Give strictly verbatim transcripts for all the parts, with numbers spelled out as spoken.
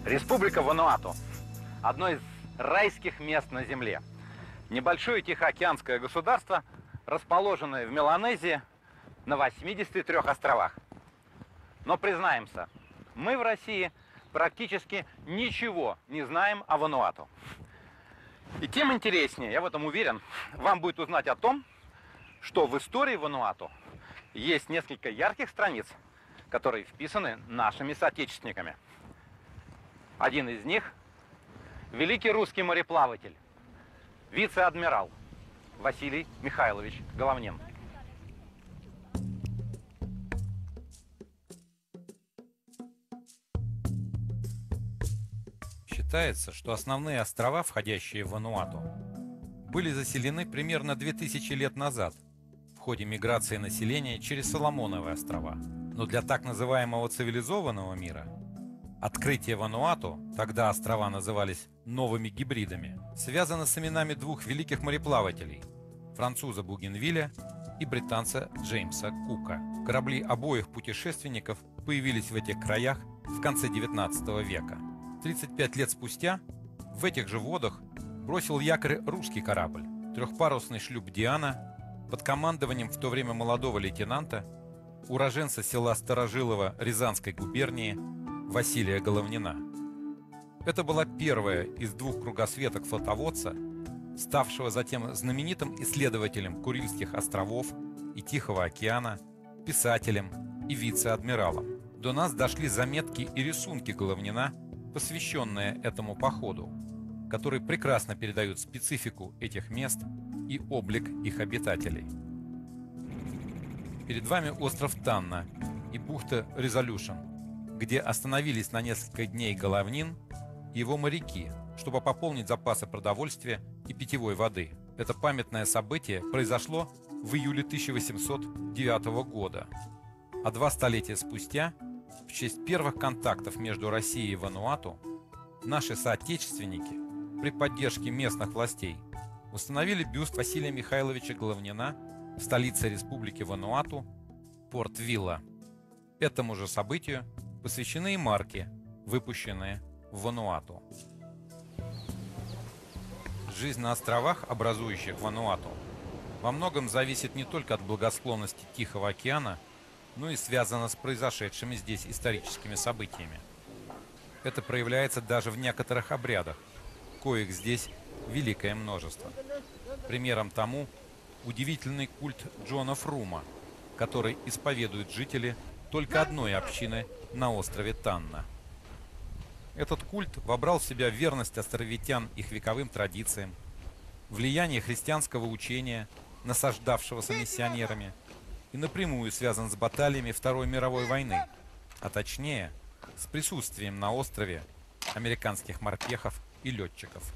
Республика Вануату – одно из райских мест на Земле. Небольшое тихоокеанское государство, расположенное в Меланезии на восьмидесяти трёх островах. Но признаемся, мы в России практически ничего не знаем о Вануату. И тем интереснее, я в этом уверен, вам будет узнать о том, что в истории Вануату есть несколько ярких страниц, которые вписаны нашими соотечественниками. Один из них – великий русский мореплаватель, вице-адмирал Василий Михайлович Головнин. Считается, что основные острова, входящие в Вануату, были заселены примерно две тысячи лет назад в ходе миграции населения через Соломоновы острова. Но для так называемого цивилизованного мира открытие Вануату, тогда острова назывались новыми гибридами, связано с именами двух великих мореплавателей – француза Бугенвилля и британца Джеймса Кука. Корабли обоих путешественников появились в этих краях в конце девятнадцатого века. тридцать пять лет спустя в этих же водах бросил якорь русский корабль, трехпарусный шлюп «Диана» под командованием в то время молодого лейтенанта, уроженца села Старожилово Рязанской губернии Василия Головнина. Это была первая из двух кругосветок флотоводца, ставшего затем знаменитым исследователем Курильских островов и Тихого океана, писателем и вице-адмиралом. До нас дошли заметки и рисунки Головнина, посвященные этому походу, которые прекрасно передают специфику этих мест и облик их обитателей. Перед вами остров Танна и бухта Резолюшн, где остановились на несколько дней Головнин и его моряки, чтобы пополнить запасы продовольствия и питьевой воды. Это памятное событие произошло в июле тысяча восемьсот девятого года, а два столетия спустя, в честь первых контактов между Россией и Вануату, наши соотечественники при поддержке местных властей установили бюст Василия Михайловича Головнина в столице Республики Вануату, Порт-Вилла. Этому же событию посвящены и марки, выпущенные в Вануату. Жизнь на островах, образующих Вануату, во многом зависит не только от благосклонности Тихого океана, но и связана с произошедшими здесь историческими событиями. Это проявляется даже в некоторых обрядах, коих здесь великое множество. Примером тому удивительный культ Джона Фрума, который исповедуют жители только одной общины на острове Танна. Этот культ вобрал в себя верность островитян их вековым традициям, влияние христианского учения, насаждавшегося миссионерами, и напрямую связан с баталиями Второй мировой войны, а точнее с присутствием на острове американских морпехов и летчиков.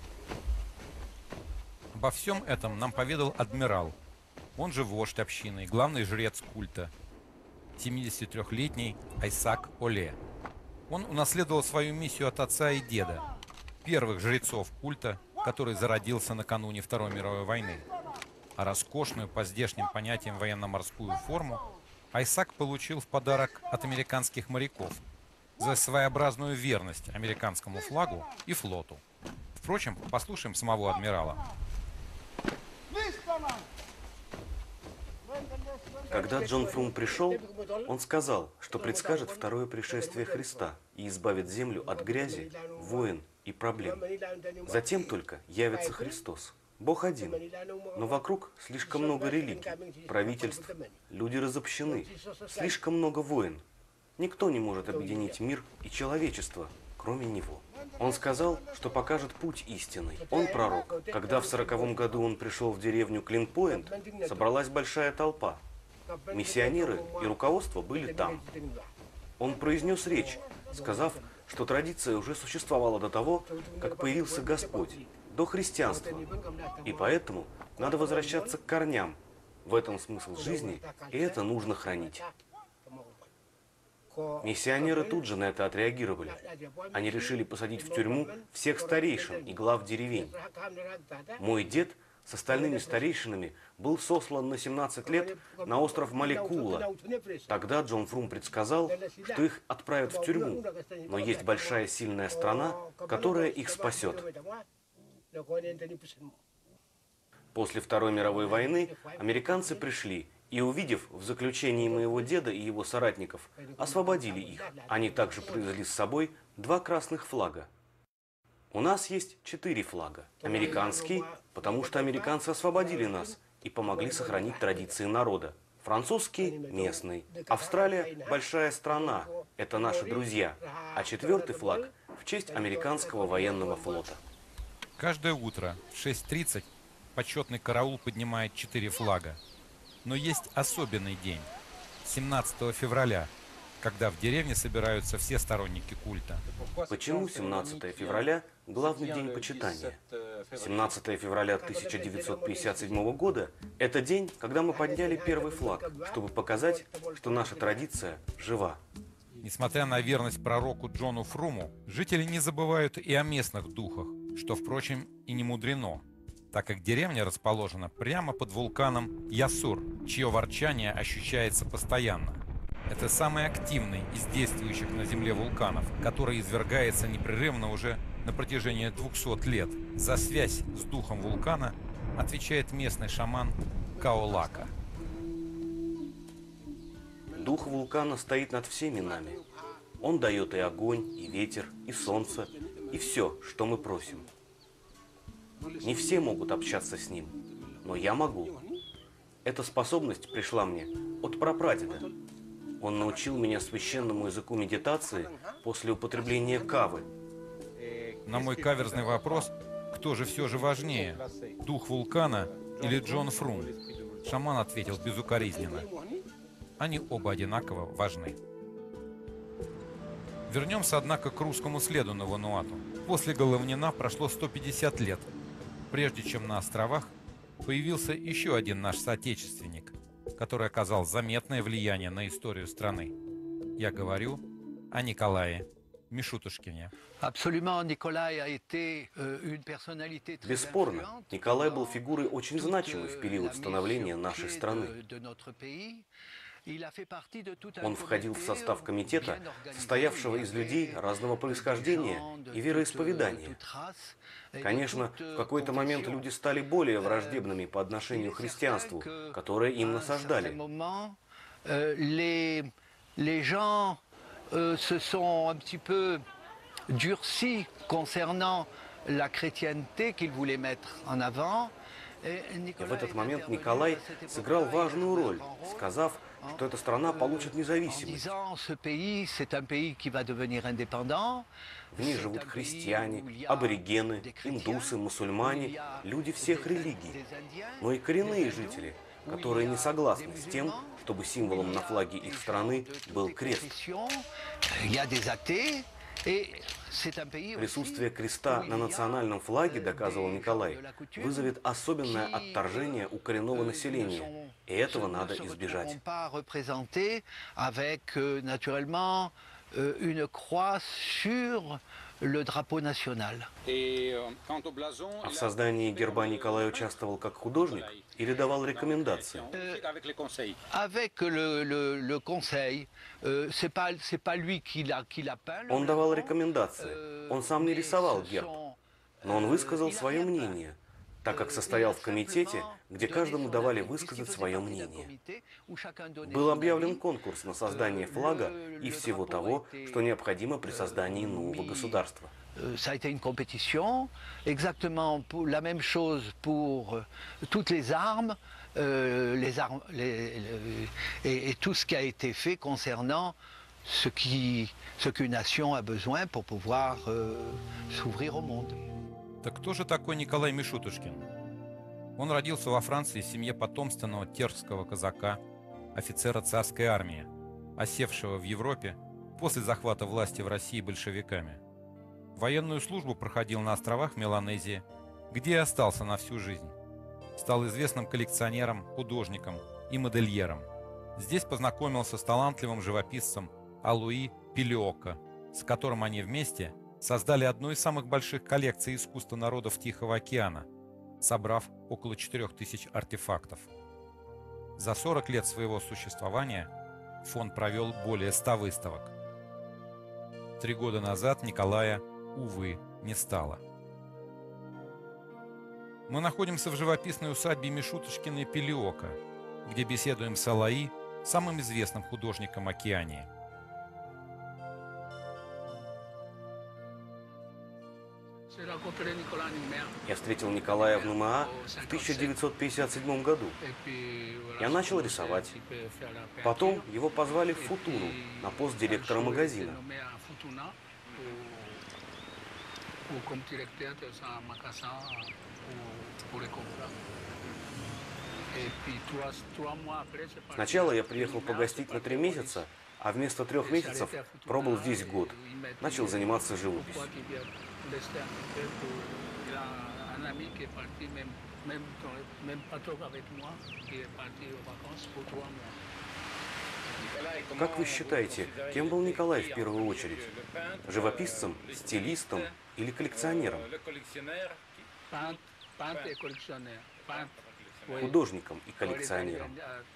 Обо всем этом нам поведал адмирал, он же вождь общины и главный жрец культа, семидесятитрёхлетний Айсак Оле. Он унаследовал свою миссию от отца и деда, первых жрецов культа, который зародился накануне Второй мировой войны. А роскошную по здешним понятиям военно-морскую форму Айсак получил в подарок от американских моряков за своеобразную верность американскому флагу и флоту. Впрочем, послушаем самого адмирала. Когда Джон Фрум пришел, он сказал, что предскажет второе пришествие Христа и избавит землю от грязи, войн и проблем. Затем только явится Христос. Бог один, но вокруг слишком много религий, правительств, люди разобщены, слишком много войн. Никто не может объединить мир и человечество, кроме Него. Он сказал, что покажет путь истинный. Он пророк. Когда в сороковом году он пришел в деревню Клинпойнт, собралась большая толпа. Миссионеры и руководство были там. Он произнес речь, сказав, что традиция уже существовала до того, как появился Господь, до христианства. И поэтому надо возвращаться к корням. В этом смысл жизни, и это нужно хранить. Миссионеры тут же на это отреагировали. Они решили посадить в тюрьму всех старейшин и глав деревень. Мой дед с остальными старейшинами был сослан на семнадцать лет на остров Маликула. Тогда Джон Фрум предсказал, что их отправят в тюрьму, но есть большая сильная страна, которая их спасет. После Второй мировой войны американцы пришли и, увидев в заключении моего деда и его соратников, освободили их. Они также привезли с собой два красных флага. У нас есть четыре флага. Американский, потому что американцы освободили нас и помогли сохранить традиции народа. Французский – местный. Австралия – большая страна, это наши друзья. А четвертый флаг в честь американского военного флота. Каждое утро в шесть тридцать почетный караул поднимает четыре флага. Но есть особенный день – семнадцатого февраля, когда в деревне собираются все сторонники культа. Почему семнадцатое февраля – главный день почитания? семнадцатое февраля тысяча девятьсот пятьдесят седьмого года – это день, когда мы подняли первый флаг, чтобы показать, что наша традиция жива. Несмотря на верность пророку Джону Фруму, жители не забывают и о местных духах, что, впрочем, и не мудрено, так как деревня расположена прямо под вулканом Ясур, чье ворчание ощущается постоянно. Это самый активный из действующих на Земле вулканов, который извергается непрерывно уже на протяжении двухсот лет. За связь с духом вулкана отвечает местный шаман Каолака. Дух вулкана стоит над всеми нами. Он дает и огонь, и ветер, и солнце, и все, что мы просим. Не все могут общаться с ним, но я могу. Эта способность пришла мне от прапрадеда. Он научил меня священному языку медитации после употребления кавы. На мой каверзный вопрос, кто же все же важнее, дух вулкана или Джон Фрум, шаман ответил безукоризненно: они оба одинаково важны. Вернемся, однако, к русскому следу на Вануату. После Головнина прошло сто пятьдесят лет, прежде чем на островах появился еще один наш соотечественник, который оказал заметное влияние на историю страны. Я говорю о Николае Мишутушкине. Бесспорно, Николай был фигурой очень значимой в период становления нашей страны. Он входил в состав комитета, состоявшего из людей разного происхождения и вероисповедания. Конечно, в какой-то момент люди стали более враждебными по отношению к христианству, которое им насаждали. И в этот момент Николай сыграл важную роль, сказав, что эта страна получит независимость. В ней живут христиане, аборигены, индусы, мусульмане, люди всех религий, но и коренные жители, которые не согласны с тем, чтобы символом на флаге их страны был крест. Присутствие креста на национальном флаге, доказывал Николай, вызовет особенное отторжение у коренного населения, и этого надо избежать. А в создании герба Николай участвовал как художник или давал рекомендации? Он давал рекомендации. Он сам не рисовал герб, но он высказал свое мнение, так как состоял в комитете, где каждому давали высказать свое мнение. Был объявлен конкурс на создание флага и всего того, что необходимо при создании нового государства. Ça a été une compétition, exactement pour, la même chose pour euh, toutes les armes, euh, les armes les, les, et, et tout ce qui a été fait concernant ce qui, ce qu'une nation a besoin pour pouvoir euh, s'ouvrir au monde. Так кто же такой Николай Мишутушкин? Он родился во Франции в семье потомственного терского казака, офицера царской армии, осевшего в Европе после захвата власти в России большевиками. Военную службу проходил на островах Меланезии, где и остался на всю жизнь. Стал известным коллекционером, художником и модельером. Здесь познакомился с талантливым живописцем Алуи Пилиоко, с которым они вместе создали одну из самых больших коллекций искусства народов Тихого океана собрав около четырёх тысяч артефактов. За сорок лет своего существования фонд провел более ста выставок. Три года назад Николая, увы, не стало. Мы находимся в живописной усадьбе Мишуточкина и Пилиока, где беседуем с Алаи, самым известным художником Океании. Я встретил Николая в НМА в тысяча девятьсот пятьдесят седьмом году. Я начал рисовать. Потом его позвали в Футуну на пост директора магазина. Сначала я приехал погостить на три месяца, а вместо трех месяцев пробыл здесь год. Начал заниматься живописью. Как вы считаете, кем был Николай в первую очередь? Живописцем, стилистом или коллекционером? Художником и коллекционером.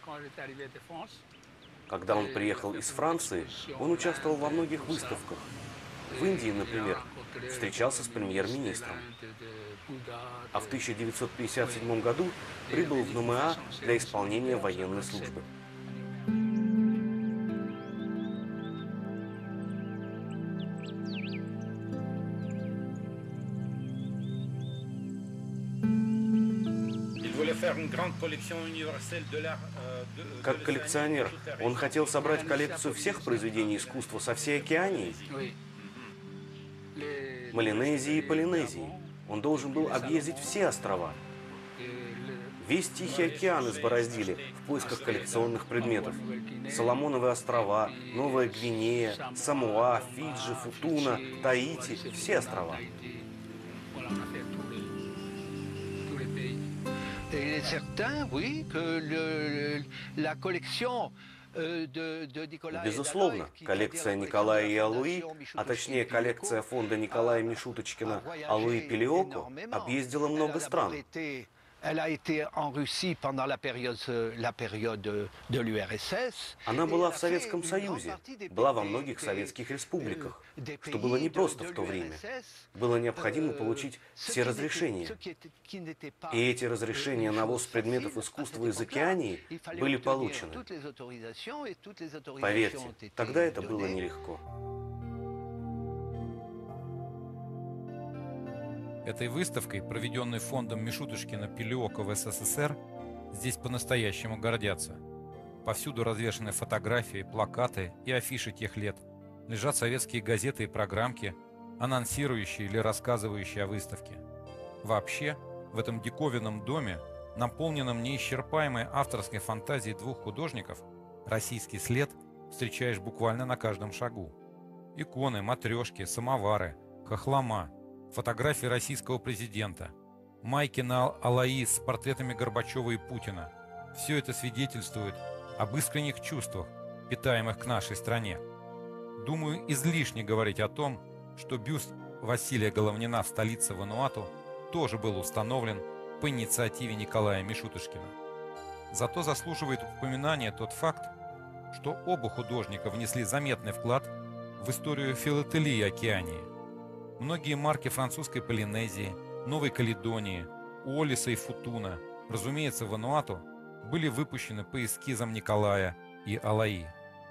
Когда он приехал из Франции, он участвовал во многих выставках. В Индии, например, встречался с премьер-министром. А в тысяча девятьсот пятьдесят седьмом году прибыл в НМА для исполнения военной службы. Как коллекционер, он хотел собрать коллекцию всех произведений искусства со всей Океании, Малинезии и Полинезии. Он должен был объездить все острова. Весь Тихий океан избороздили в поисках коллекционных предметов. Соломоновы острова, Новая Гвинея, Самоа, Фиджи, Футуна, Таити – все острова. Il est certain, oui, que le, la collection Безусловно, коллекция Николая и Алуи, а точнее коллекция фонда Николая Мишуточкина Алуи Пилиоко, объездила много стран. Elle a été en Russie pendant la période, la période de l'Ю Р С С. Она была в Советском Союзе, была во многих советских республиках, что было непросто в то время. Было необходимо получить все разрешения. И эти разрешения на ввоз предметов искусства из Океании были получены. Поверьте, тогда это было нелегко. Этой выставкой, проведенной фондом Мишуточкина Пилиока в С С С Р, здесь по-настоящему гордятся. Повсюду развешаны фотографии, плакаты и афиши тех лет. Лежат советские газеты и программки, анонсирующие или рассказывающие о выставке. Вообще, в этом диковинном доме, наполненном неисчерпаемой авторской фантазией двух художников, российский след встречаешь буквально на каждом шагу. Иконы, матрешки, самовары, хохлома, фотографии российского президента, майки на Алаи с портретами Горбачева и Путина. Все это свидетельствует об искренних чувствах, питаемых к нашей стране. Думаю, излишне говорить о том, что бюст Василия Головнина в столице Вануату тоже был установлен по инициативе Николая Мишуточкина. Зато заслуживает упоминания тот факт, что оба художника внесли заметный вклад в историю филателии Океании. Многие марки французской Полинезии, Новой Каледонии, Уоллиса и Футуна, разумеется, в Вануату, были выпущены по эскизам Николая и Алаи.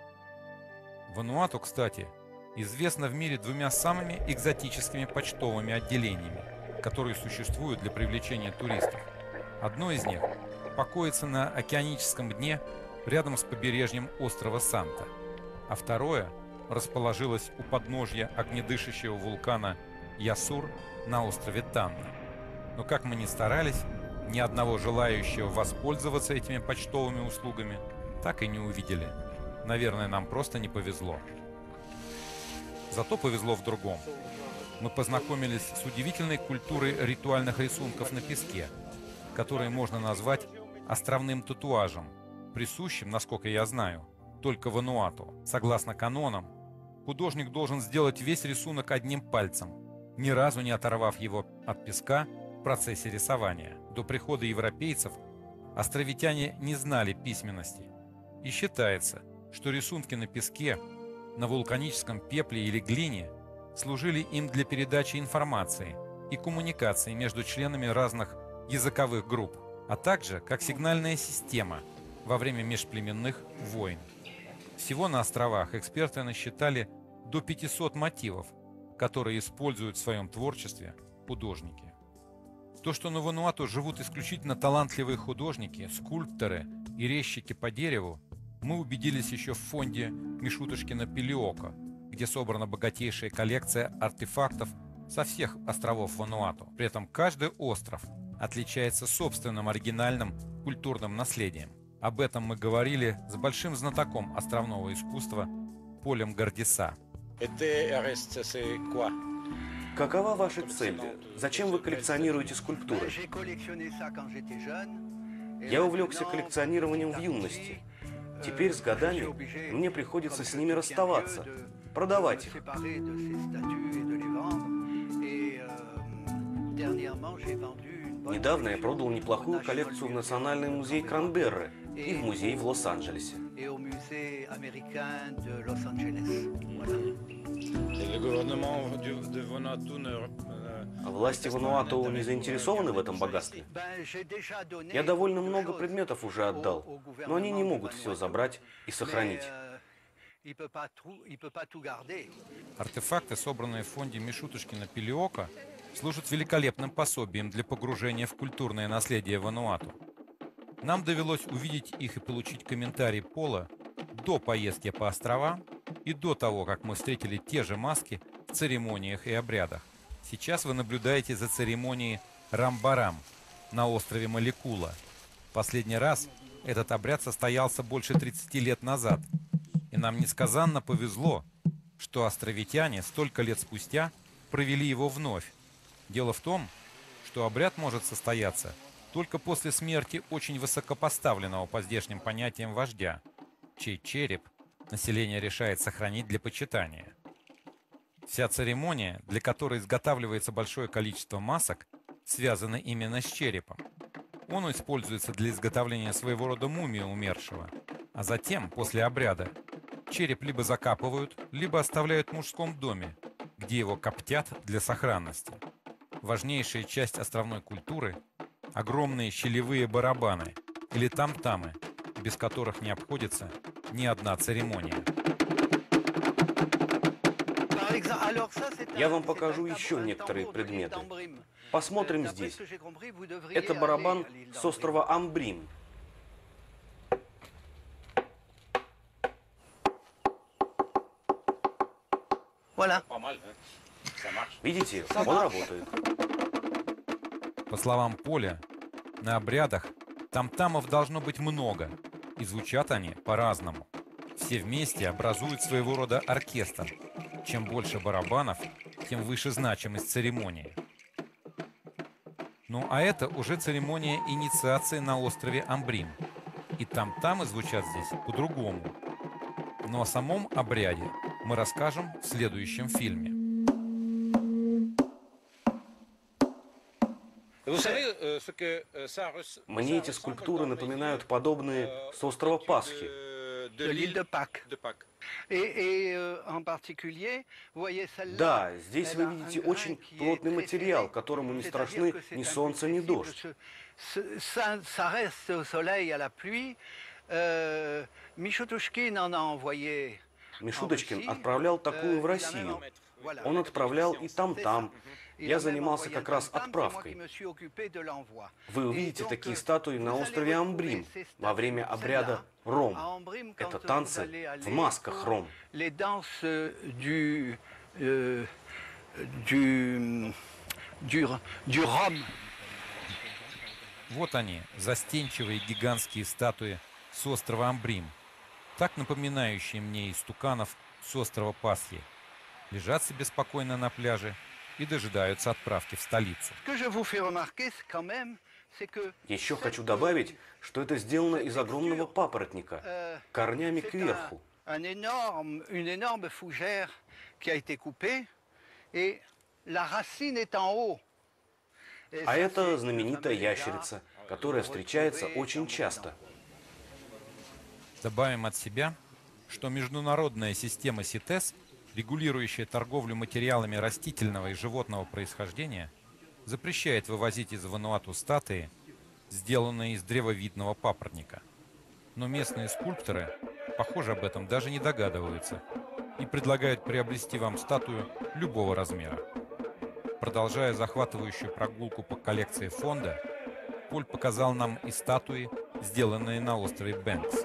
Вануату, кстати, известна в мире двумя самыми экзотическими почтовыми отделениями, которые существуют для привлечения туристов. Одно из них покоится на океаническом дне рядом с побережьем острова Санта, а второе расположилось у подножья огнедышащего вулкана Ясур на острове Танна. Но как мы ни старались, ни одного желающего воспользоваться этими почтовыми услугами так и не увидели. Наверное, нам просто не повезло. Зато повезло в другом. Мы познакомились с удивительной культурой ритуальных рисунков на песке, которые можно назвать островным татуажем, присущим, насколько я знаю, только Вануату. Согласно канонам, художник должен сделать весь рисунок одним пальцем, ни разу не оторвав его от песка в процессе рисования. До прихода европейцев островитяне не знали письменности. И считается, что рисунки на песке, на вулканическом пепле или глине служили им для передачи информации и коммуникации между членами разных языковых групп, а также как сигнальная система во время межплеменных войн. Всего на островах эксперты насчитали до пятисот мотивов, которые используют в своем творчестве художники. То, что на Вануату живут исключительно талантливые художники, скульпторы и резчики по дереву, мы убедились еще в фонде Мишутушкина Пилиока, где собрана богатейшая коллекция артефактов со всех островов Вануату. При этом каждый остров отличается собственным оригинальным культурным наследием. Об этом мы говорили с большим знатоком островного искусства Полем Гордиса. Какова ваша цель? Зачем вы коллекционируете скульптуры? Я увлекся коллекционированием в юности. Теперь с годами мне приходится с ними расставаться, продавать их. Недавно я продал неплохую коллекцию в Национальный музей Кранберры и в музей в Лос-Анджелесе. А власти Вануату не заинтересованы в этом богатстве? Я довольно много предметов уже отдал, но они не могут все забрать и сохранить. Артефакты, собранные в фонде Мишутушкина Пилиока, служат великолепным пособием для погружения в культурное наследие Вануату. Нам довелось увидеть их и получить комментарий Пола до поездки по островам и до того, как мы встретили те же маски в церемониях и обрядах. Сейчас вы наблюдаете за церемонией Рамбарам на острове Маликула. Последний раз этот обряд состоялся больше тридцати лет назад. И нам несказанно повезло, что островитяне столько лет спустя провели его вновь. Дело в том, что обряд может состояться только после смерти очень высокопоставленного по здешним понятиям вождя, чей череп население решает сохранить для почитания. Вся церемония, для которой изготавливается большое количество масок, связана именно с черепом. Он используется для изготовления своего рода мумии умершего, а затем, после обряда, череп либо закапывают, либо оставляют в мужском доме, где его коптят для сохранности. Важнейшая часть островной культуры – огромные щелевые барабаны или там-тамы, без которых не обходится ни одна церемония. Я вам покажу еще некоторые предметы. Посмотрим здесь. Это барабан с острова Амбрим. Видите, он работает. По словам Поля, на обрядах там-тамов должно быть много, и звучат они по-разному. Все вместе образуют своего рода оркестр. Чем больше барабанов, тем выше значимость церемонии. Ну а это уже церемония инициации на острове Амбрим. И там-тамы звучат здесь по-другому. Но о самом обряде мы расскажем в следующем фильме. Мне эти скульптуры напоминают подобные с острова Пасхи. Да, здесь вы видите очень плотный материал, которому не страшны ни солнце, ни дождь. Мишуточкин отправлял такую в Россию. Он отправлял и там-там. Я занимался как раз отправкой. Вы увидите такие статуи на острове Амбрим во время обряда Ром. Это танцы в масках Ром. Вот они, застенчивые гигантские статуи с острова Амбрим, так напоминающие мне истуканов с острова Пасхи, лежат себе спокойно на пляже и дожидаются отправки в столицу. Еще хочу добавить, что это сделано из огромного папоротника, корнями кверху. А это знаменитая ящерица, которая встречается очень часто. Добавим от себя, что международная система СИТЕС, регулирующая торговлю материалами растительного и животного происхождения, запрещает вывозить из Вануату статуи, сделанные из древовидного папоротника. Но местные скульпторы, похоже, об этом даже не догадываются и предлагают приобрести вам статую любого размера. Продолжая захватывающую прогулку по коллекции фонда, Поль показал нам и статуи, сделанные на острове Бэнкс.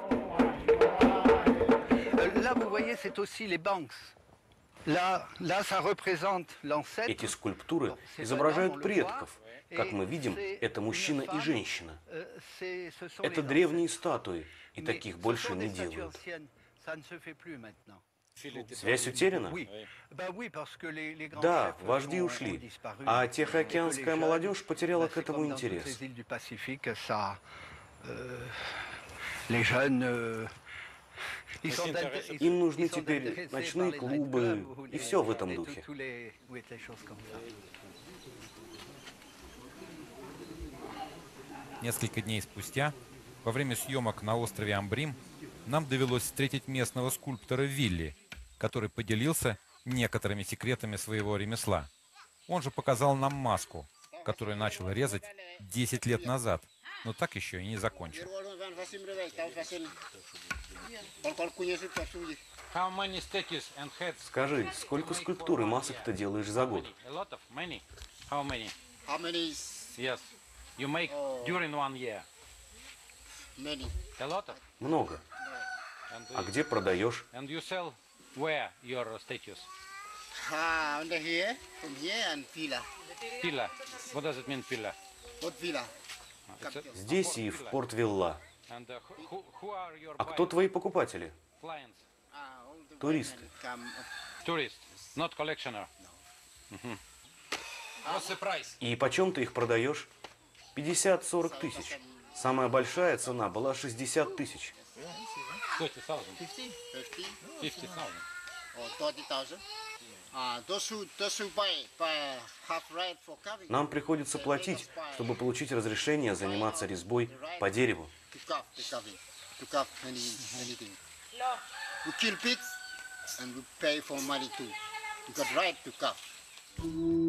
Là, vous voyez, c'est aussi les Banks. Là, là, ça représente l'ancêtre. Эти скульптуры изображают предков. Как мы видим, это мужчина и женщина. Это древние статуи, и таких больше не делают. Связь утеряна? Да, вожди ушли, а тихоокеанская молодежь потеряла к этому интерес. Им нужны теперь ночные клубы и все в этом духе. Несколько дней спустя, во время съемок на острове Амбрим, нам довелось встретить местного скульптора Вилли, который поделился некоторыми секретами своего ремесла. Он же показал нам маску, которую начал резать десять лет назад, но так еще и не закончил. Скажи, сколько скульптур и масок ты делаешь за год? Много. А где продаешь? Ah, under here, from here and Pila. Pila. What does it mean, Pila? What Pila? Здесь и в Порт-Вилла. And uh, who, who are your А кто твои покупатели? clients? Ah, all the Туристы. come. Tourists, not collectioner. What's the price? И почем ты их продаешь? пятьдесят-сорок тысяч. Самая большая цена была шестьдесят тысяч. fifty thousand. Fifty fifty thousand. or thirty thousand. Ah, those who those who buy buy have right for carving. Нам приходится платить, чтобы получить разрешение заниматься резьбой по дереву. To carve the carving, to carve any anything. We kill pigs and we pay for money too. You got right to carve.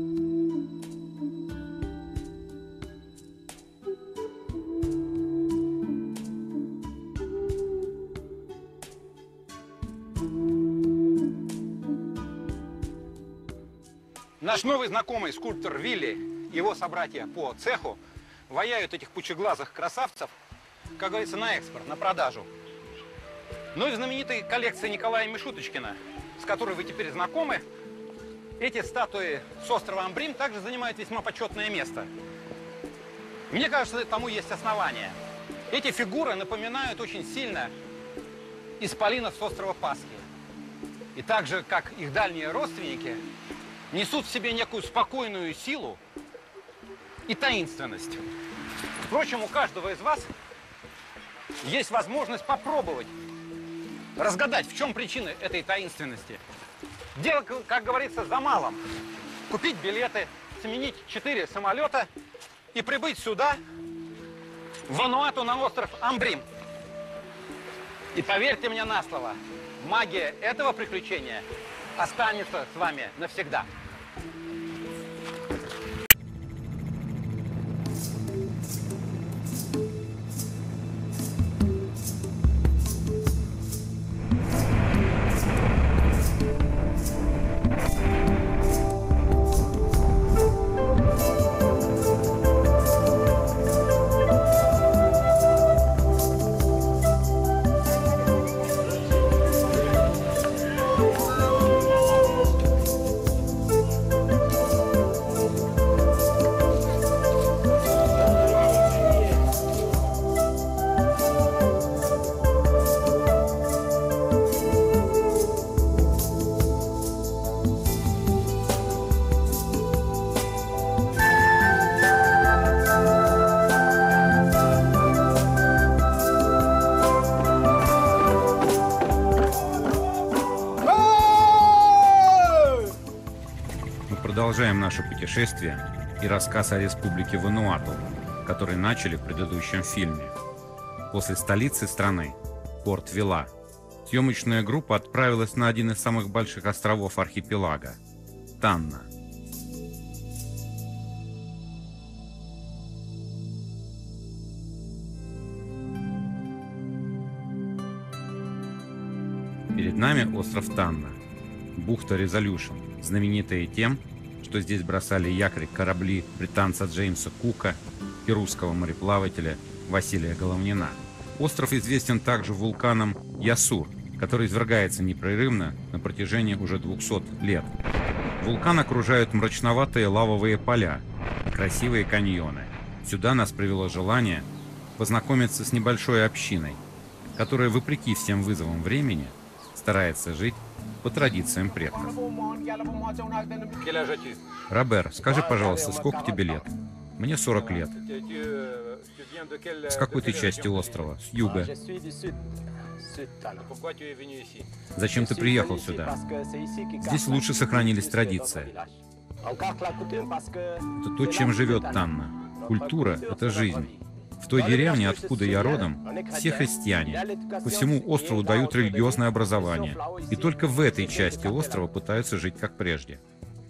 Наш новый знакомый скульптор Вилли и его собратья по цеху ваяют этих пучеглазых красавцев, как говорится, на экспорт, на продажу. Ну и в знаменитой коллекции Николая Мишуточкина, с которой вы теперь знакомы, эти статуи с острова Амбрим также занимают весьма почетное место. Мне кажется, тому есть основания. Эти фигуры напоминают очень сильно исполинов с острова Пасхи. И так же, как их дальние родственники, несут в себе некую спокойную силу и таинственность. Впрочем, у каждого из вас есть возможность попробовать разгадать, в чем причина этой таинственности. Дело, как говорится, за малым. Купить билеты, сменить четыре самолета и прибыть сюда, в Вануату, на остров Амбрим. И поверьте мне на слово, магия этого приключения останется с вами навсегда. Продолжаем наше путешествие и рассказ о республике Вануату, который начали в предыдущем фильме. После столицы страны, порт Вила, съемочная группа отправилась на один из самых больших островов архипелага – Танна. Перед нами остров Танна, бухта Резолюшн, знаменитая тем, что здесь бросали якорь корабли британца Джеймса Кука и русского мореплавателя Василия Головнина. Остров известен также вулканом Ясур, который извергается непрерывно на протяжении уже двухсот лет. Вулкан окружают мрачноватые лавовые поля и красивые каньоны. Сюда нас привело желание познакомиться с небольшой общиной, которая, вопреки всем вызовам времени, старается жить по традициям предков. Робер, скажи, пожалуйста, сколько тебе лет? Мне сорок лет. С какой ты части острова? С юга. Зачем ты приехал сюда? Здесь лучше сохранились традиции. Это то, чем живет Танна. Культура — это жизнь. В той деревне, откуда я родом, все христиане. По всему острову дают религиозное образование. И только в этой части острова пытаются жить как прежде.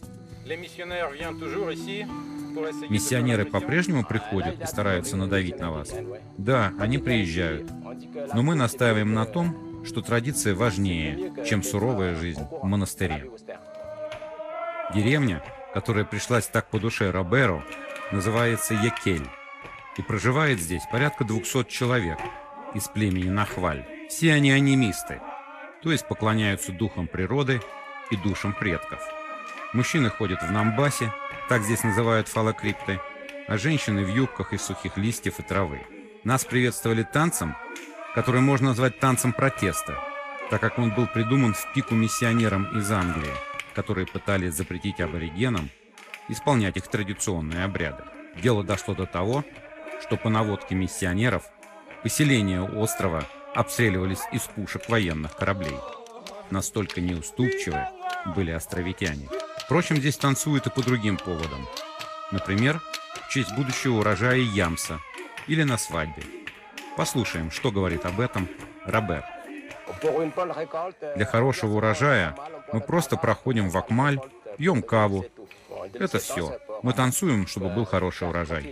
Миссионеры по-прежнему приходят и стараются надавить на вас? Да, они приезжают. Но мы настаиваем на том, что традиция важнее, чем суровая жизнь в монастыре. Деревня, которая пришлась так по душе Роберу, называется Якель. И проживает здесь порядка двухсот человек из племени Нахваль. Все они анимисты, то есть поклоняются духам природы и душам предков. Мужчины ходят в намбасе, так здесь называют фалокрипты, а женщины в юбках из сухих листьев и травы. Нас приветствовали танцем, который можно назвать танцем протеста, так как он был придуман в пику миссионерам из Англии, которые пытались запретить аборигенам исполнять их традиционные обряды. Дело дошло до того, что по наводке миссионеров поселения острова обстреливались из пушек военных кораблей. Настолько неуступчивы были островитяне. Впрочем, здесь танцуют и по другим поводам. Например, в честь будущего урожая ямса или на свадьбе. Послушаем, что говорит об этом Робер. Для хорошего урожая мы просто проходим в Акмаль, пьем каву. Это все. Мы танцуем, чтобы был хороший урожай.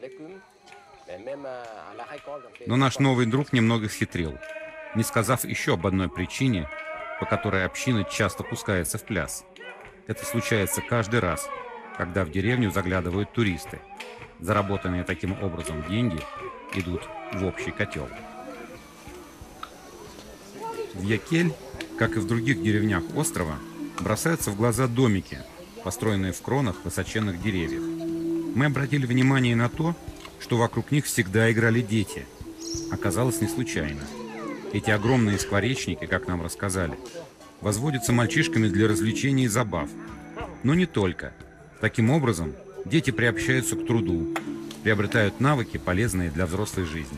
Но наш новый друг немного схитрил, не сказав еще об одной причине, по которой община часто пускается в пляс. Это случается каждый раз, когда в деревню заглядывают туристы. Заработанные таким образом деньги идут в общий котел. В Якель, как и в других деревнях острова, бросаются в глаза домики, построенные в кронах высоченных деревьев. Мы обратили внимание на то, что вокруг них всегда играли дети. Оказалось, не случайно. Эти огромные скворечники, как нам рассказали, возводятся мальчишками для развлечений и забав. Но не только. Таким образом, дети приобщаются к труду, приобретают навыки, полезные для взрослой жизни.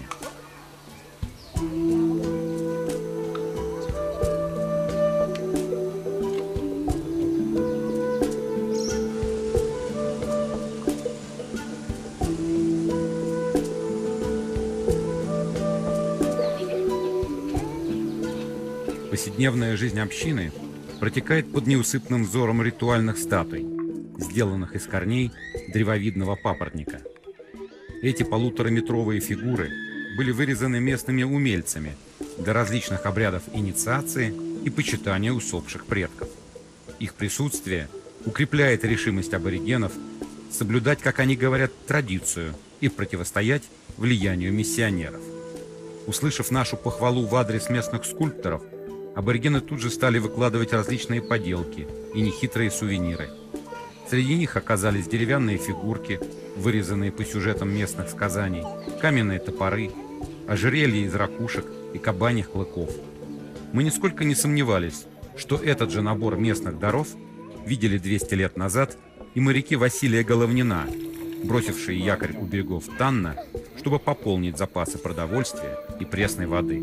Повседневная жизнь общины протекает под неусыпным взором ритуальных статуй, сделанных из корней древовидного папоротника. Эти полутораметровые фигуры были вырезаны местными умельцами для различных обрядов инициации и почитания усопших предков. Их присутствие укрепляет решимость аборигенов соблюдать, как они говорят, традицию и противостоять влиянию миссионеров. Услышав нашу похвалу в адрес местных скульпторов, аборигены тут же стали выкладывать различные поделки и нехитрые сувениры. Среди них оказались деревянные фигурки, вырезанные по сюжетам местных сказаний, каменные топоры, ожерелья из ракушек и кабаньих клыков. Мы нисколько не сомневались, что этот же набор местных даров видели двести лет назад и моряки Василия Головнина, бросившие якорь у берегов Танна, чтобы пополнить запасы продовольствия и пресной воды.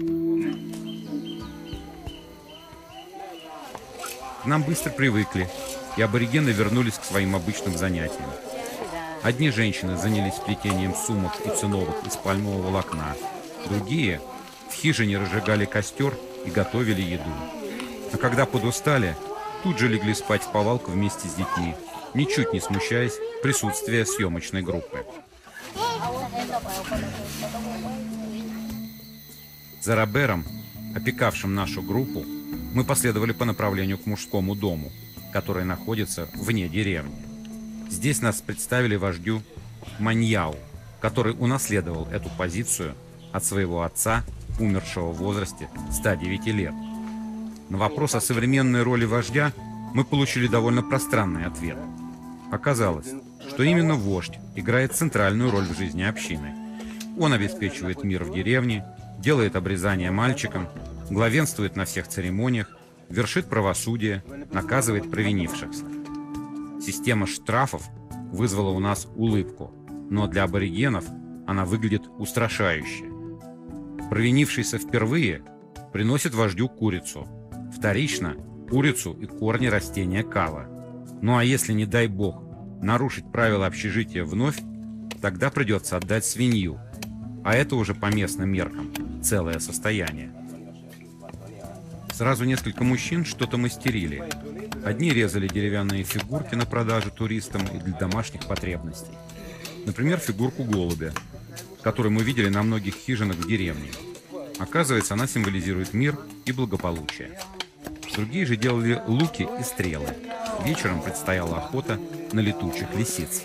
К нам быстро привыкли, и аборигены вернулись к своим обычным занятиям. Одни женщины занялись плетением сумок и циновок из пальмового волокна, другие в хижине разжигали костер и готовили еду. А когда подустали, тут же легли спать в повалку вместе с детьми, ничуть не смущаясь присутствия съемочной группы. За Робером, опекавшим нашу группу, мы последовали по направлению к мужскому дому, который находится вне деревни. Здесь нас представили вождю Маньяу, который унаследовал эту позицию от своего отца, умершего в возрасте ста девяти лет. На вопрос о современной роли вождя мы получили довольно пространный ответ. Оказалось, что именно вождь играет центральную роль в жизни общины. Он обеспечивает мир в деревне, делает обрезание мальчикам, главенствует на всех церемониях, вершит правосудие, наказывает провинившихся. Система штрафов вызвала у нас улыбку, но для аборигенов она выглядит устрашающе. Провинившийся впервые приносит вождю курицу, вторично – курицу и корни растения кава. Ну а если, не дай бог, нарушить правила общежития вновь, тогда придется отдать свинью, а это уже по местным меркам целое состояние. Сразу несколько мужчин что-то мастерили. Одни резали деревянные фигурки на продажу туристам и для домашних потребностей. Например, фигурку голубя, которую мы видели на многих хижинах в деревне. Оказывается, она символизирует мир и благополучие. Другие же делали луки и стрелы. Вечером предстояла охота на летучих лисиц.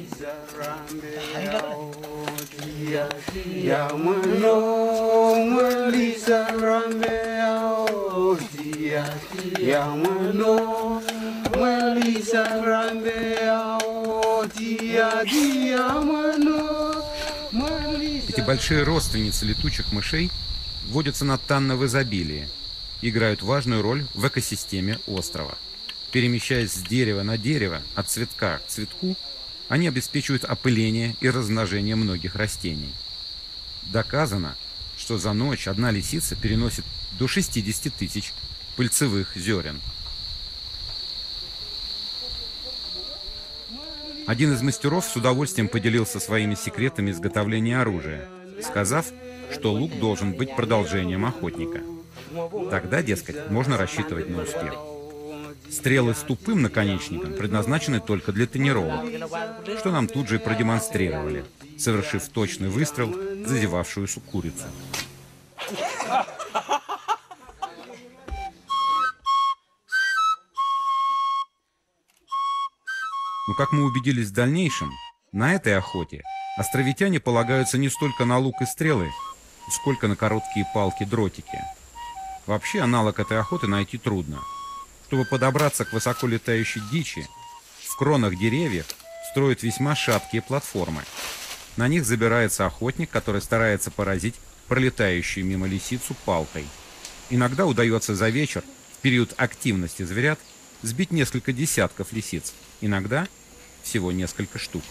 Эти большие родственницы летучих мышей водятся на Танна в изобилии, играют важную роль в экосистеме острова. Перемещаясь с дерева на дерево, от цветка к цветку, они обеспечивают опыление и размножение многих растений. Доказано, что за ночь одна лисица переносит до шестидесяти тысяч пыльцевых зерен. Один из мастеров с удовольствием поделился своими секретами изготовления оружия, сказав, что лук должен быть продолжением охотника. Тогда, дескать, можно рассчитывать на успех. Стрелы с тупым наконечником предназначены только для тренировок, что нам тут же и продемонстрировали, совершив точный выстрел в зазевавшуюся курицу. Но, как мы убедились в дальнейшем, на этой охоте островитяне полагаются не столько на лук и стрелы, сколько на короткие палки-дротики. Вообще аналог этой охоты найти трудно. Чтобы подобраться к высоко летающей дичи, в кронах деревьев строят весьма шаткие платформы. На них забирается охотник, который старается поразить пролетающую мимо лисицу палкой. Иногда удается за вечер, в период активности зверят, сбить несколько десятков лисиц, иногда всего несколько штук.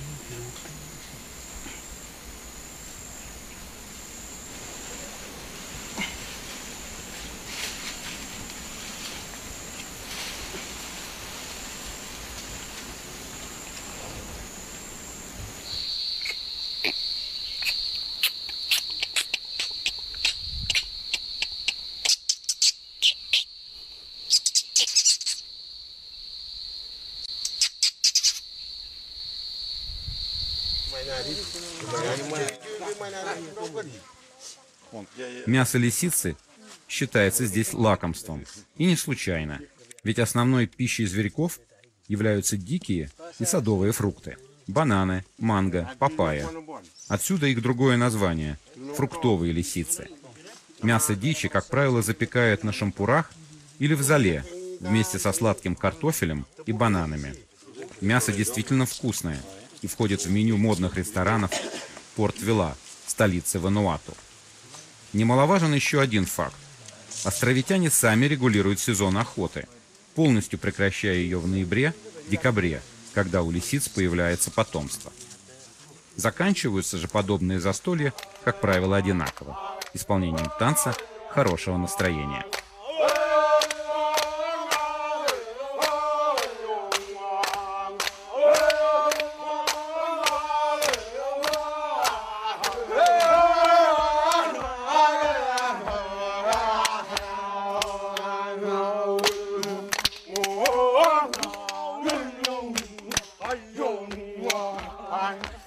Мясо лисицы считается здесь лакомством. И не случайно. Ведь основной пищей зверьков являются дикие и садовые фрукты. Бананы, манго, папайя. Отсюда их другое название – фруктовые лисицы. Мясо дичи, как правило, запекают на шампурах или в золе вместе со сладким картофелем и бананами. Мясо действительно вкусное и входит в меню модных ресторанов Порт-Вилла, столицы Вануату. Немаловажен еще один факт. Островитяне сами регулируют сезон охоты, полностью прекращая ее в ноябре-декабре, когда у лисиц появляется потомство. Заканчиваются же подобные застолья, как правило, одинаково – исполнением танца хорошего настроения.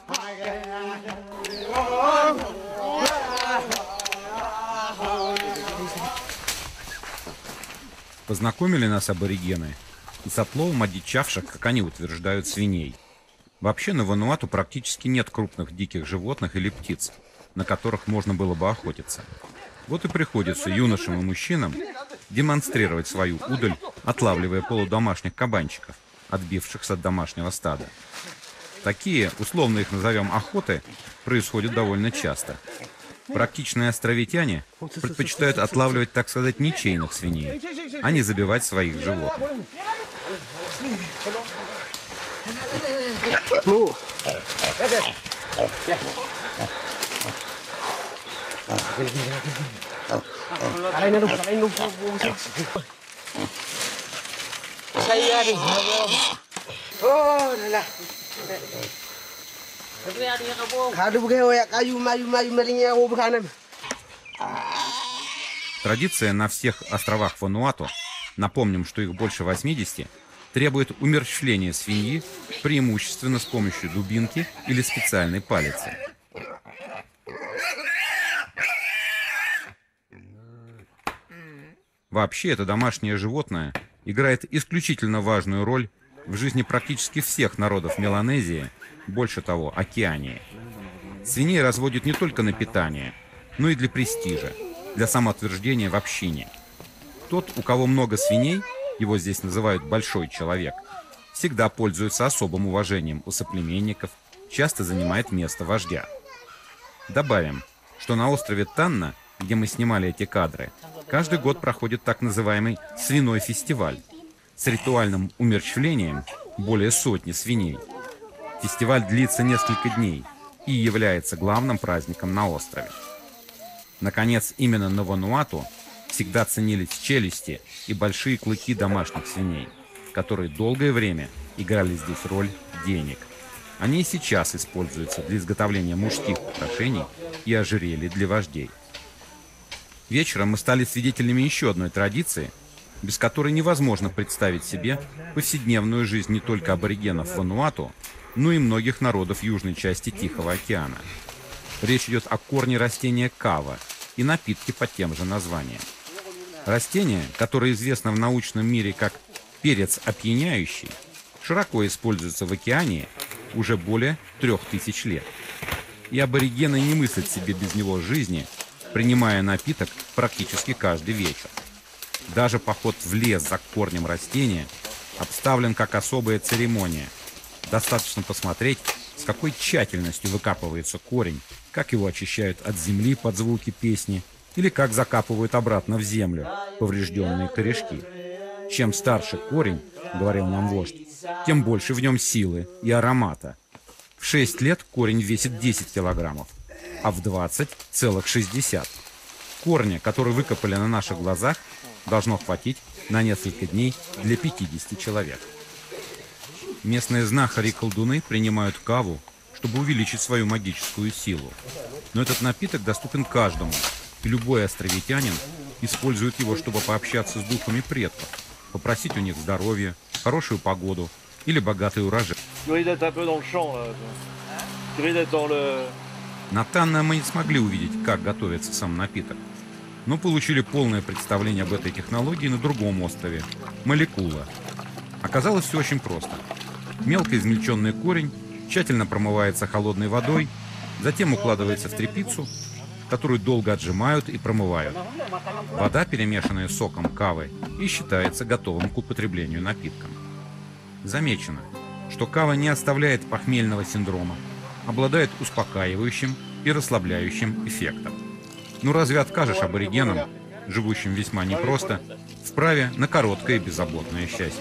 Познакомили нас аборигены и с отловом одичавших, как они утверждают, свиней. Вообще на Вануату практически нет крупных диких животных или птиц, на которых можно было бы охотиться. Вот и приходится юношам и мужчинам демонстрировать свою удаль, отлавливая полудомашних кабанчиков, отбившихся от домашнего стада. Такие, условно их назовем охоты, происходят довольно часто. Практичные островитяне предпочитают отлавливать, так сказать, ничейных свиней, а не забивать своих животных. Традиция на всех островах Вануату, напомним, что их больше восьмидесяти, требует умерщвления свиньи преимущественно с помощью дубинки или специальной палицы. Вообще, это домашнее животное играет исключительно важную роль в жизни практически всех народов Меланезии, больше того, Океании. Свиней разводят не только на питание, но и для престижа, для самоутверждения в общине. Тот, у кого много свиней, его здесь называют «большой человек», всегда пользуется особым уважением у соплеменников, часто занимает место вождя. Добавим, что на острове Танна, где мы снимали эти кадры, каждый год проходит так называемый свиной фестиваль с ритуальным умерщвлением более сотни свиней. Фестиваль длится несколько дней и является главным праздником на острове. Наконец, именно на Вануату всегда ценились челюсти и большие клыки домашних свиней, которые долгое время играли здесь роль денег. Они и сейчас используются для изготовления мужских украшений и ожерелий для вождей. Вечером мы стали свидетелями еще одной традиции, без которой невозможно представить себе повседневную жизнь не только аборигенов Вануату, но и многих народов южной части Тихого океана. Речь идет о корне растения кава и напитке под тем же названием. Растение, которое известно в научном мире как перец опьяняющий, широко используется в океане уже более трех тысяч лет. И аборигены не мыслят себе без него жизни, принимая напиток практически каждый вечер. Даже поход в лес за корнем растения обставлен как особая церемония. Достаточно посмотреть, с какой тщательностью выкапывается корень, как его очищают от земли под звуки песни, или как закапывают обратно в землю поврежденные корешки. Чем старше корень, говорил нам вождь, тем больше в нем силы и аромата. В шесть лет корень весит десять килограммов, а в двадцать целых шестьдесят. Корня, который выкопали на наших глазах, должно хватить на несколько дней для пятидесяти человек. Местные знахари и колдуны принимают каву, чтобы увеличить свою магическую силу. Но этот напиток доступен каждому, и любой островитянин использует его, чтобы пообщаться с духами предков, попросить у них здоровья, хорошую погоду или богатый урожай. На Танна мы не смогли увидеть, как готовится сам напиток, но получили полное представление об этой технологии на другом острове – Маликула. Оказалось все очень просто. Мелко измельченный корень тщательно промывается холодной водой, затем укладывается в тряпицу, которую долго отжимают и промывают. Вода, перемешанная с соком кавы, и считается готовым к употреблению напитком. Замечено, что кава не оставляет похмельного синдрома, обладает успокаивающим и расслабляющим эффектом. Ну разве откажешь аборигенам, живущим весьма непросто, в праве на короткое и беззаботное счастье?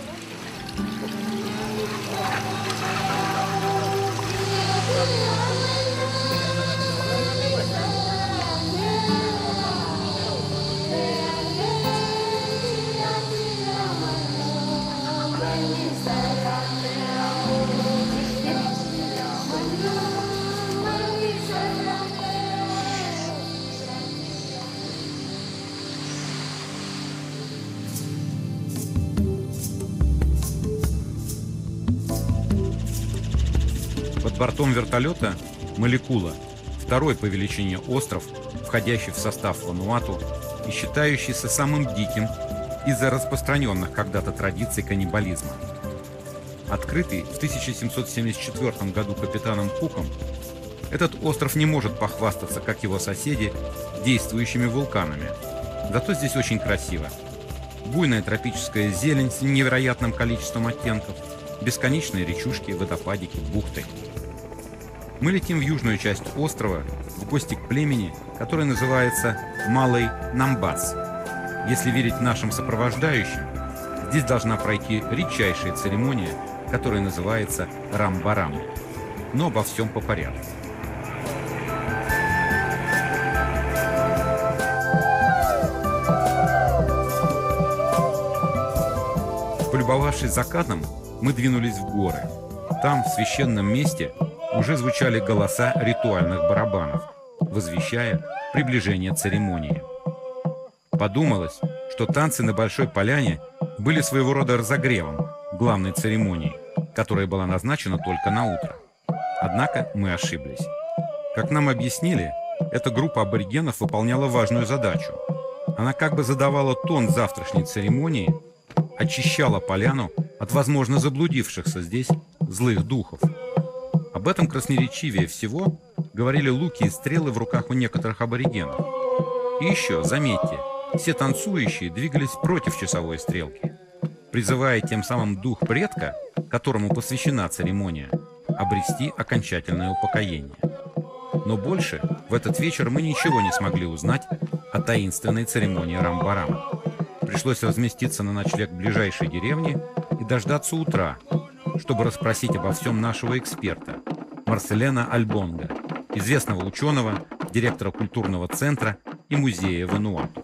Под бортом вертолета Маликула, второй по величине остров, входящий в состав Вануату и считающийся самым диким из-за распространенных когда-то традиций каннибализма. Открытый в тысяча семьсот семьдесят четвёртом году капитаном Куком, этот остров не может похвастаться, как его соседи, действующими вулканами. Зато здесь очень красиво. Буйная тропическая зелень с невероятным количеством оттенков, бесконечные речушки, водопадики, бухты. Мы летим в южную часть острова, в гости к племени, которое называется Малый Намбас. Если верить нашим сопровождающим, здесь должна пройти редчайшая церемония, которая называется Рамбарам. Но обо всем по порядку. Полюбовавшись закатом, мы двинулись в горы. Там, в священном месте, уже звучали голоса ритуальных барабанов, возвещая приближение церемонии. Подумалось, что танцы на Большой Поляне были своего рода разогревом главной церемонии, которая была назначена только на утро. Однако мы ошиблись. Как нам объяснили, эта группа аборигенов выполняла важную задачу. Она как бы задавала тон завтрашней церемонии, очищала поляну от, возможно, заблудившихся здесь злых духов. Об этом красноречивее всего говорили луки и стрелы в руках у некоторых аборигенов. И еще, заметьте, все танцующие двигались против часовой стрелки, призывая тем самым дух предка, которому посвящена церемония, обрести окончательное упокоение. Но больше в этот вечер мы ничего не смогли узнать о таинственной церемонии Рамбарама. Пришлось разместиться на ночлег в ближайшей деревне и дождаться утра, чтобы расспросить обо всем нашего эксперта, Марселена Альбонга, известного ученого, директора культурного центра и музея Вануату.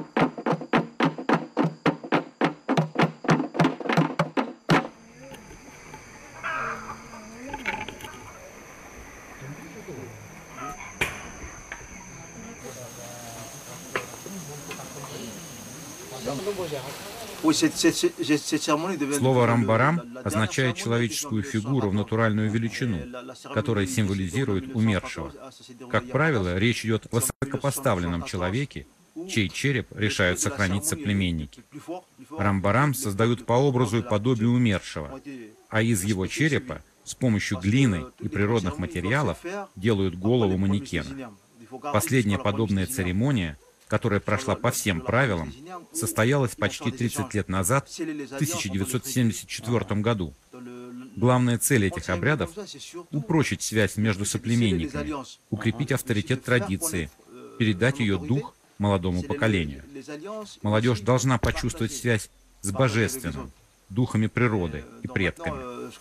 Слово «рамбарам» означает человеческую фигуру в натуральную величину, которая символизирует умершего. Как правило, речь идет о высокопоставленном человеке, чей череп решают сохранить соплеменники. Рамбарам создают по образу и подобию умершего, а из его черепа с помощью глины и природных материалов делают голову манекена. Последняя подобная церемония, которая прошла по всем правилам, состоялась почти тридцать лет назад, в тысяча девятьсот семьдесят четвёртом году. Главная цель этих обрядов – упрочить связь между соплеменниками, укрепить авторитет традиции, передать ее дух молодому поколению. Молодежь должна почувствовать связь с божественным, духами природы и предками.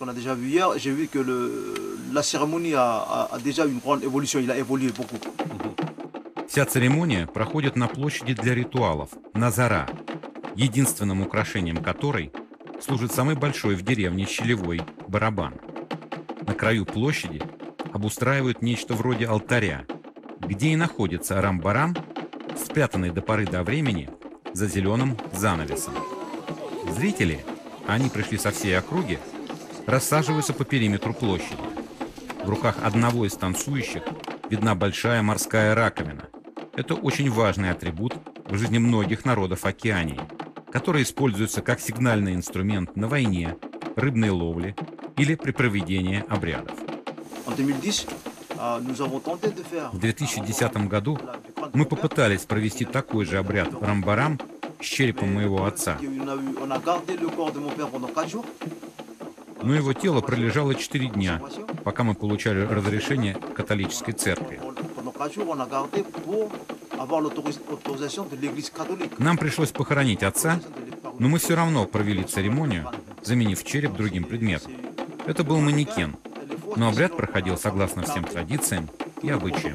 Вся церемония проходит на площади для ритуалов, Назара, единственным украшением которой служит самый большой в деревне щелевой барабан. На краю площади обустраивают нечто вроде алтаря, где и находится рамбарам, спрятанный до поры до времени за зеленым занавесом. Зрители, а они пришли со всей округи, рассаживаются по периметру площади. В руках одного из танцующих видна большая морская раковина. Это очень важный атрибут в жизни многих народов Океании, который используется как сигнальный инструмент на войне, рыбной ловле или при проведении обрядов. В две тысячи десятом году мы попытались провести такой же обряд рамбарам с черепом моего отца. Но его тело пролежало четыре дня, пока мы получали разрешение католической церкви. Нам пришлось похоронить отца, но мы все равно провели церемонию, заменив череп другим предметом. Это был манекен, но обряд проходил согласно всем традициям и обычаям.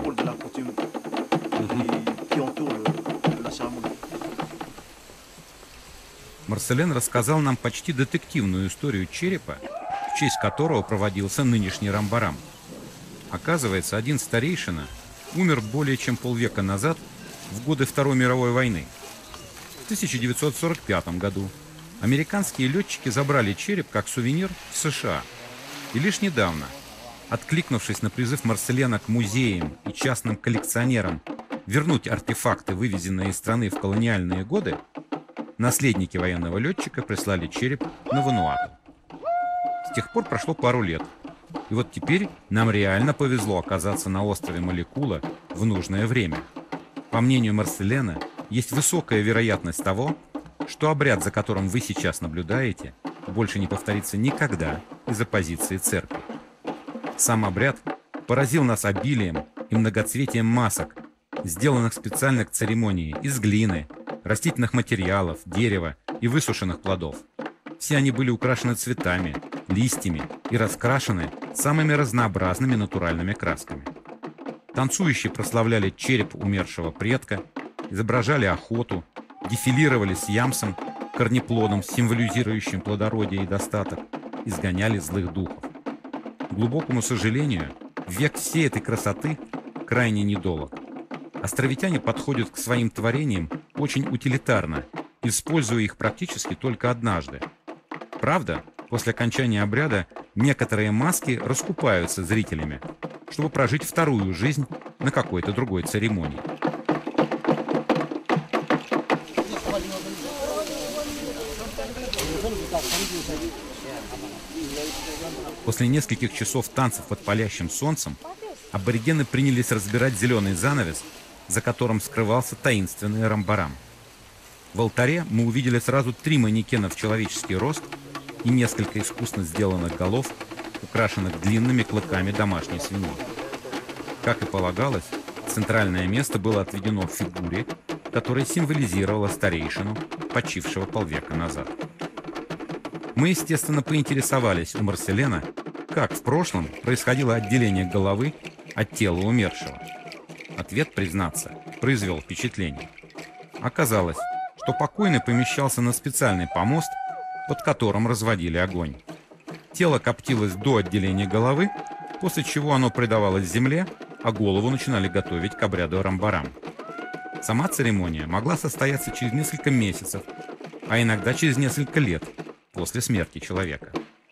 Марселен рассказал нам почти детективную историю черепа, в честь которого проводился нынешний рамбарам. Оказывается, один старейшина умер более чем полвека назад, в годы Второй мировой войны. В тысяча девятьсот сорок пятом году американские летчики забрали череп как сувенир в США. И лишь недавно Откликнувшись на призыв Марселена к музеям и частным коллекционерам вернуть артефакты, вывезенные из страны в колониальные годы, наследники военного летчика прислали череп на Вануату. С тех пор прошло пару лет, и вот теперь нам реально повезло оказаться на острове Маликула в нужное время. По мнению Марселена, есть высокая вероятность того, что обряд, за которым вы сейчас наблюдаете, больше не повторится никогда из-за позиции церкви. Сам обряд поразил нас обилием и многоцветием масок, сделанных специально к церемонии из глины, растительных материалов, дерева и высушенных плодов. Все они были украшены цветами, листьями и раскрашены самыми разнообразными натуральными красками. Танцующие прославляли череп умершего предка, изображали охоту, дефилировали с ямсом, корнеплодом, символизирующим плодородие и достаток, изгоняли злых духов. К глубокому сожалению, век всей этой красоты крайне недолог. Островитяне подходят к своим творениям очень утилитарно, используя их практически только однажды. Правда, после окончания обряда некоторые маски раскупаются зрителями, чтобы прожить вторую жизнь на какой-то другой церемонии. После нескольких часов танцев под палящим солнцем аборигены принялись разбирать зеленый занавес, за которым скрывался таинственный рамбарам. В алтаре мы увидели сразу три манекена в человеческий рост и несколько искусно сделанных голов, украшенных длинными клыками домашней свиньи. Как и полагалось, центральное место было отведено фигуре, которая символизировала старейшину, почившего полвека назад. Мы, естественно, поинтересовались у Марселена, как в прошлом происходило отделение головы от тела умершего. Ответ, признаться, произвел впечатление. Оказалось, что покойный помещался на специальный помост, под которым разводили огонь. Тело коптилось до отделения головы, после чего оно предавалось земле, а голову начинали готовить к обряду рамбарам. Сама церемония могла состояться через несколько месяцев, а иногда через несколько лет после смерти человека.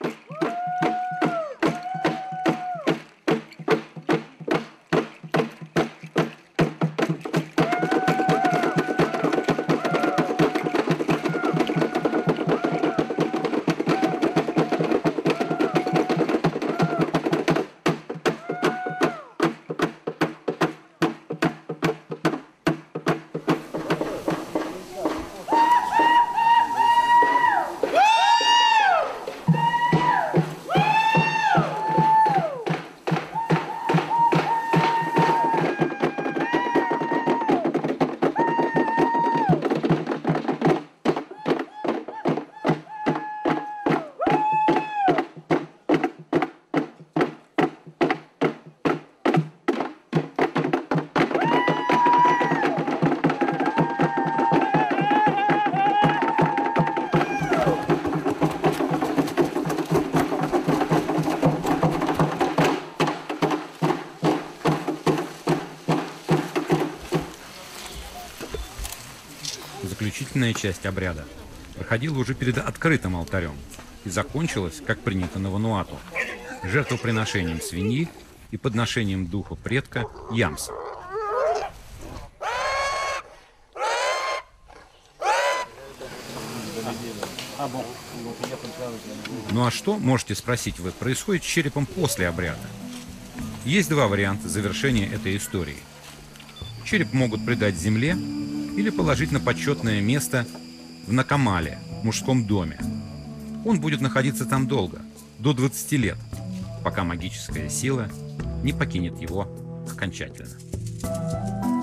Заключительная часть обряда проходила уже перед открытым алтарем и закончилась, как принято на Вануату, жертвоприношением свиньи и подношением духу предка ямса. Ну а что, можете спросить вы, происходит с черепом после обряда? Есть два варианта завершения этой истории. Череп могут предать земле или положить на почетное место в Накамале, мужском доме. Он будет находиться там долго, до двадцати лет, пока магическая сила не покинет его окончательно.